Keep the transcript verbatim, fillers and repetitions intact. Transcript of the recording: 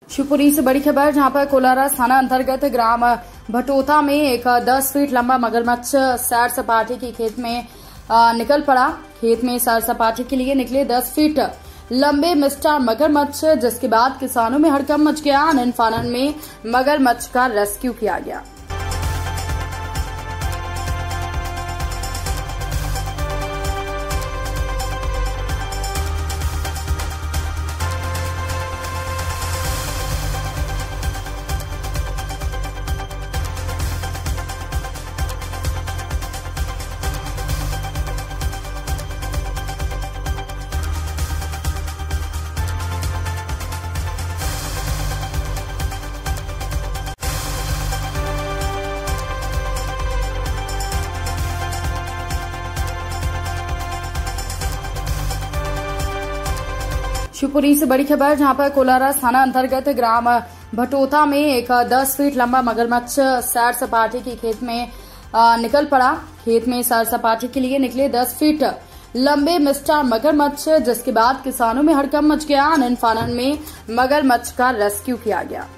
शिवपुरी से बड़ी खबर, जहां पर कोलारा थाना अंतर्गत ग्राम भटोता में एक दस फीट लंबा मगरमच्छ सैर सपाटे के खेत में निकल पड़ा। खेत में सैर सपाटे के लिए निकले दस फीट लंबे मिस्टर मगरमच्छ, जिसके बाद किसानों में हड़कंप मच गया। आनन फानन में मगरमच्छ का रेस्क्यू किया गया। शिवपुरी से बड़ी खबर, जहां पर कोलारा थाना अंतर्गत ग्राम भटोता में एक दस फीट लंबा मगरमच्छ सैर सपाटे के खेत में निकल पड़ा। खेत में सैर सपाटे के लिए निकले दस फीट लंबे मिस्टर मगरमच्छ, जिसके बाद किसानों में हड़कंप मच गया। आनन फानन में मगरमच्छ का रेस्क्यू किया गया।